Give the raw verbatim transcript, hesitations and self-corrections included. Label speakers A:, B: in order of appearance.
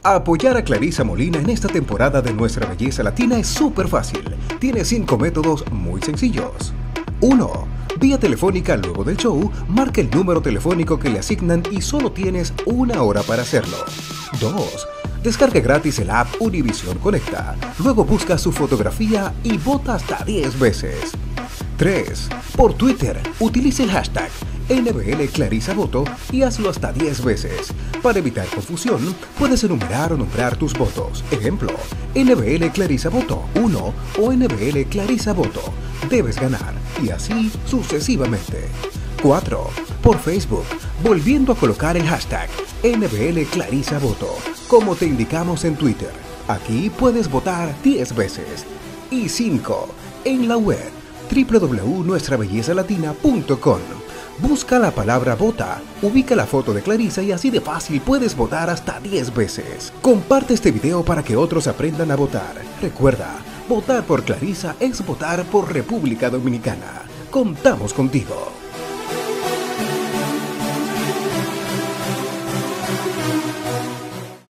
A: Apoyar a Clarisa Molina en esta temporada de Nuestra Belleza Latina es súper fácil. Tiene cinco métodos muy sencillos. uno. Vía telefónica luego del show, marca el número telefónico que le asignan y solo tienes una hora para hacerlo. dos. Descarga gratis el app Univision Conecta. Luego busca su fotografía y vota hasta diez veces. tres. Por Twitter, utilice el hashtag N B L Clarisa Voto y hazlo hasta diez veces. Para evitar confusión, puedes enumerar o nombrar tus votos. Ejemplo, N B L Clarisa Voto uno o N B L Clarisa Voto. Debes ganar, y así sucesivamente. cuatro. Por Facebook, volviendo a colocar el hashtag N B L Clarisa Voto, como te indicamos en Twitter. Aquí puedes votar diez veces. Y cinco. En la web doble u doble u doble u punto nuestra belleza latina punto com. Busca la palabra vota, ubica la foto de Clarisa y así de fácil puedes votar hasta diez veces. Comparte este video para que otros aprendan a votar. Recuerda, votar por Clarisa es votar por República Dominicana. Contamos contigo.